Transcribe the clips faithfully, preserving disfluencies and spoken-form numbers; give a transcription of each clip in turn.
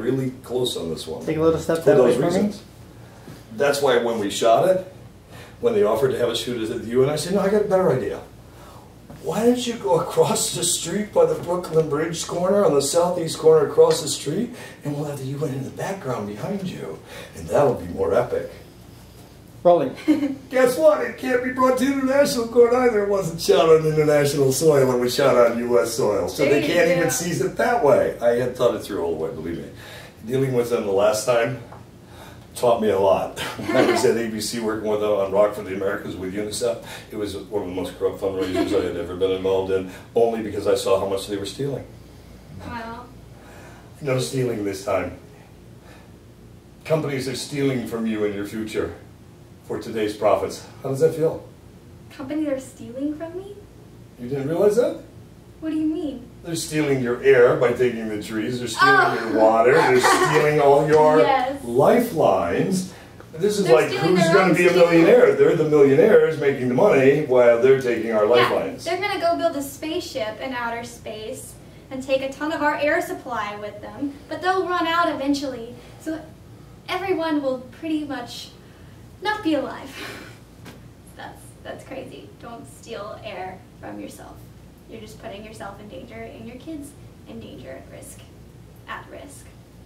really close on this one. Take a little step for that those way for me. reasons. That's why when we shot it, when they offered to have us shoot it at you, and I said, no, I got a better idea. Why don't you go across the street by the Brooklyn Bridge corner, on the southeast corner across the street, and we'll have the U N in the background behind you, and that'll be more epic. Rolling. Guess what? It can't be brought to international court either. It wasn't shot on international soil. It was shot on U S soil. So they can't even seize it that way. I had thought it through all the way, believe me. Dealing with them the last time taught me a lot. When I was at A B C working with them on Rock for the Americas with UNICEF, it was one of the most corrupt fundraisers I had ever been involved in, only because I saw how much they were stealing. Wow. No stealing this time. Companies are stealing from you in your future for today's profits. How does that feel? Companies are stealing from me? You didn't realize that? What do you mean? They're stealing your air by taking the trees. They're stealing Oh. your water. They're stealing all your Yes. lifelines. This is They're like, stealing who's their going to own be a steam. millionaire? They're the millionaires making the money while they're taking our lifelines. Yeah, they're gonna go build a spaceship in outer space and take a ton of our air supply with them, but they'll run out eventually. So everyone will pretty much not be alive. That's that's crazy. Don't steal air from yourself. You're just putting yourself in danger and your kids in danger, at risk, at risk.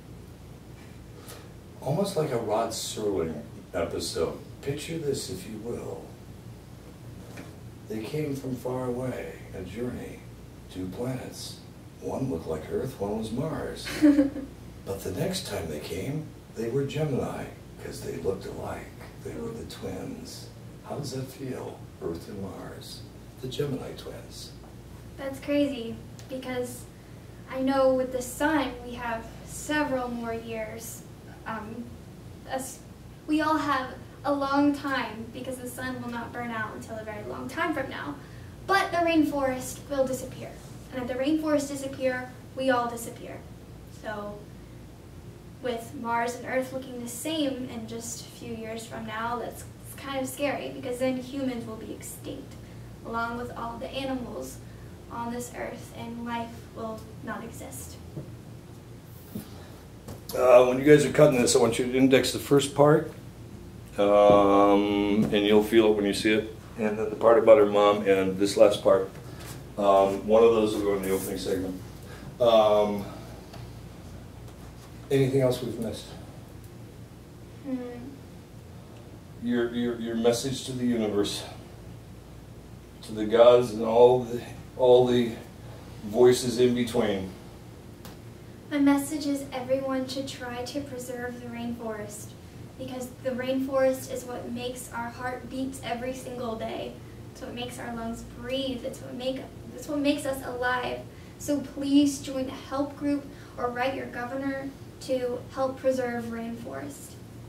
Almost like a Rod Serling episode. Picture this, if you will. They came from far away, a journey, two planets. One looked like Earth, one was Mars. But the next time they came, they were Gemini, because they looked alike. They were the twins. How does that feel? Earth and Mars, the Gemini twins. That's crazy, because I know with the sun we have several more years. Um, us, we all have a long time because the sun will not burn out until a very long time from now. But the rainforest will disappear. And if the rainforest disappear, we all disappear. So with Mars and Earth looking the same in just a few years from now, that's it's kind of scary because then humans will be extinct, along with all the animals on this earth, and life will not exist. Uh, when you guys are cutting this, I want you to index the first part, um, and you'll feel it when you see it, and then the part about her mom, and this last part. Um, one of those will go in the opening segment. Um, anything else we've missed? Hmm. Your, your, your message to the universe, to the gods and all the, all the voices in between. My message is everyone should try to preserve the rainforest, because the rainforest is what makes our heart beat every single day. It's what makes our lungs breathe. It's what make it's what makes us alive. So please join a help group or write your governor to help preserve rainforest.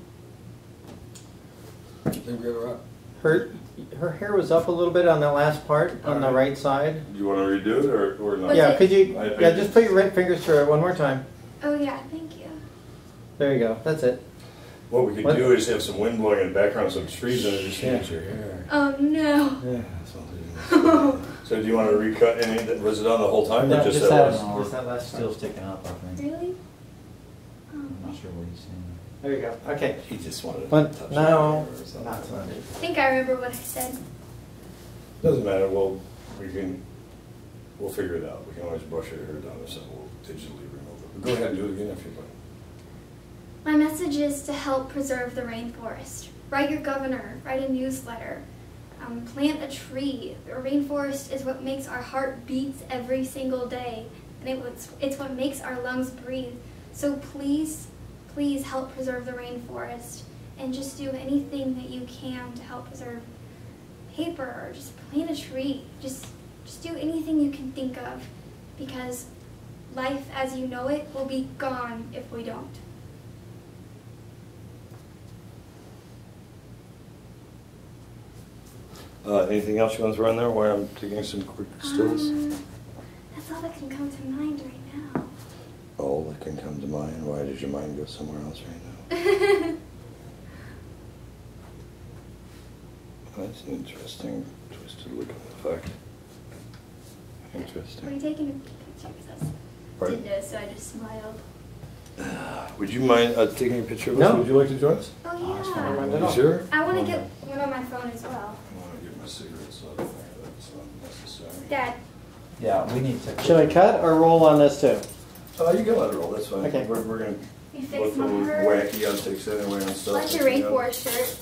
I think we got it right. Her, her hair was up a little bit on that last part, on the right side. Do you want to redo it or, or not? Was Yeah, it- could you, I- I yeah, just put your right fingers through it one more time. Oh yeah, thank you. There you go, that's it. What we could What? do is have some wind blowing in the background, some trees, and it just Yeah. change your hair. Oh no. Yeah. So do you want to recut any, that- was it on the whole time or No, just just that that, last? just that last Still part. sticking up, I think. Really? Oh, I'm not sure what he's saying. There you go, okay. He just wanted to But touch no, your hair or something. not tonight. I think I remember what I said. Doesn't matter, well, we can, we'll figure it out. We can always brush your hair down or something, we'll digitally remove it. But go ahead and do it again if you'd like. My message is to help preserve the rainforest. Write your governor, write a newsletter, um, plant a tree. The rainforest is what makes our heart beat every single day, and it was, it's what makes our lungs breathe. So please, please help preserve the rainforest, and just do anything that you can to help preserve paper, or just plant a tree. Just, just do anything you can think of, because life as you know it will be gone if we don't. Uh, anything else you want to throw in there while I'm taking some quick stills? Um, that's all that can come to mind right now. All that can come to mind. Why did your mind go somewhere else right now? That's an interesting, twisted look on the fact. Were you Interesting. taking a picture of us? Pardon? Didn't know, so I just smiled. would you mind uh, taking a picture of us? No. Would you like to join us? Oh Nice one, yeah. Amanda. You sure? I want to get one on my phone as well. I want to get my cigarettes out of there. That's not necessary. Dad. Yeah, we need to. Should I cut or roll on this too? Oh, you can let it roll. That's fine. Okay. We're, we're going You to fix look my little hair. wacky outtakes anyway and stuff. Like your rainforest shirt.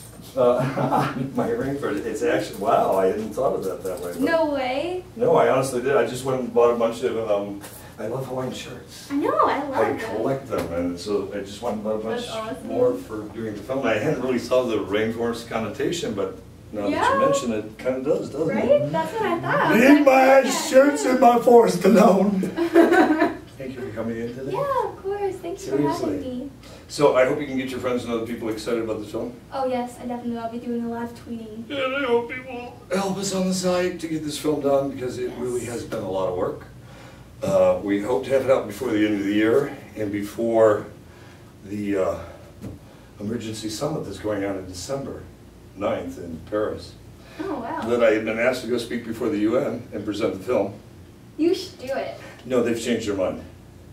Uh, my rainforest. It's actually, wow, I hadn't thought of that that way. but- No way. No, I honestly did. I just went and bought a bunch of, um, I love Hawaiian shirts. I know. I love I it. collect them, and so I just went and bought a bunch That's awesome. more for doing the film. I hadn't really thought of the rainforest connotation, but now that Yeah. you mention it, it kind of does, doesn't it? Right? That's what I thought. I was Leave like, my yeah. shirts in my forest alone. Thank you for coming in today. Yeah, of course. Thanks for Seriously. having me. So I hope you can get your friends and other people excited about the film. Oh yes, I definitely. I'll be doing a lot of tweeting. And I hope you will help us on the side to get this film done because it really has been a lot of work. Uh, we hope to have it out before the end of the year and before the uh, emergency summit that's going on in December ninth in Paris. Oh wow. That I had been asked to go speak before the U N and present the film. You should do it. No, they've changed their mind.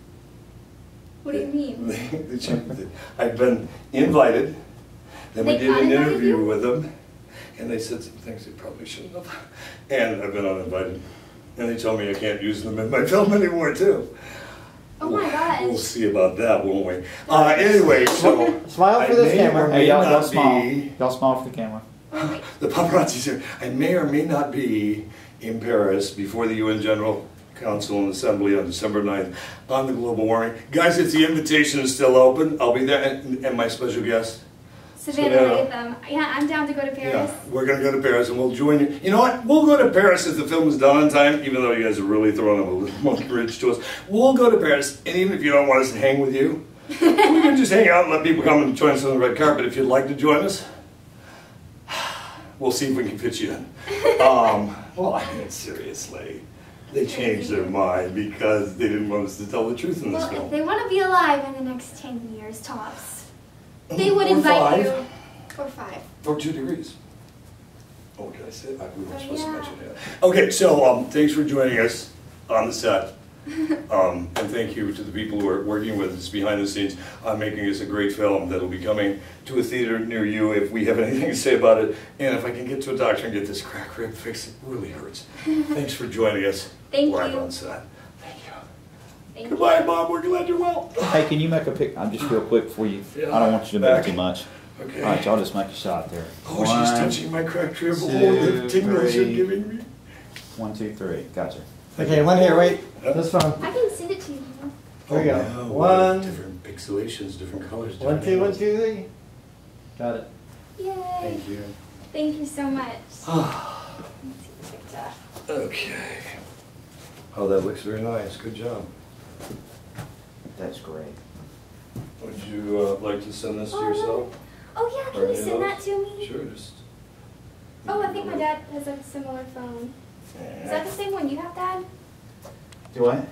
What do you mean? They changed it. I've been invited, then we They did an uninvited interview you? with them, and they said some things they probably shouldn't have. And I've been uninvited. And they told me I can't use them in my film anymore, too. Oh my gosh. We'll see about that, won't we? Uh, anyway, so. Smile for I this may or camera. may Hey, y'all, y'all not smile. be- Y'all smile for the camera. Wait, wait. The paparazzi's here. I may or may not be in Paris before the U N General Council and Assembly on December ninth on the global warming. Guys, if the invitation is still open, I'll be there, and, and my special guest. Savannah Savannah. Latham. Yeah, I'm down to go to Paris. Yeah, we're gonna go to Paris and we'll join you. You know what? We'll go to Paris if the film is done on time, even though you guys are really throwing up a little monkey bridge to us. We'll go to Paris, and even if you don't want us to hang with you, we can just hang out and let people come and join us on the red carpet. If you'd like to join us, we'll see if we can fit you in. Um, well, I mean, seriously. They changed their mind because they didn't want us to tell the truth in this Well, if film. they want to be alive in the next ten years tops, they Or would invite five. you. Or five. Or two degrees. Oh, did I say? I, we weren't Oh, supposed to yeah. mention that. Okay, so um, thanks for joining us on the set. Um, and thank you to the people who are working with us behind the scenes on making this a great film that will be coming to a theater near you if we have anything to say about it. And if I can get to a doctor and get this crack rib fixed, it really hurts. Thanks for joining us Thank live you. on set. Thank you. Thank Goodbye, Mom. We're glad you're well. Hey, can you make a pic? I'm just real quick for you. Yeah. I don't want you to Back. move too much. Okay. All right, y'all just make a shot there. Oh, she's One, touching my cracked rib. Oh, two, the tingles you're three. giving me. One, two, three. Gotcha. Okay, one here, wait. This one. I can send it to you. There we go. Oh, wow. One. Different pixelations, different colors. One, different two, one, angles. two, three. Got it. Yay. Thank you. Thank you so much. Ah, Let's see the picture. okay. Oh, that looks very nice. Good job. That's great. Would you uh, like to send this to Oh, yourself? Oh yeah, Or can you any of send that those? to me? Sure, just. Oh, I think my dad has a similar phone. Is that the same one you have, Dad? Do I?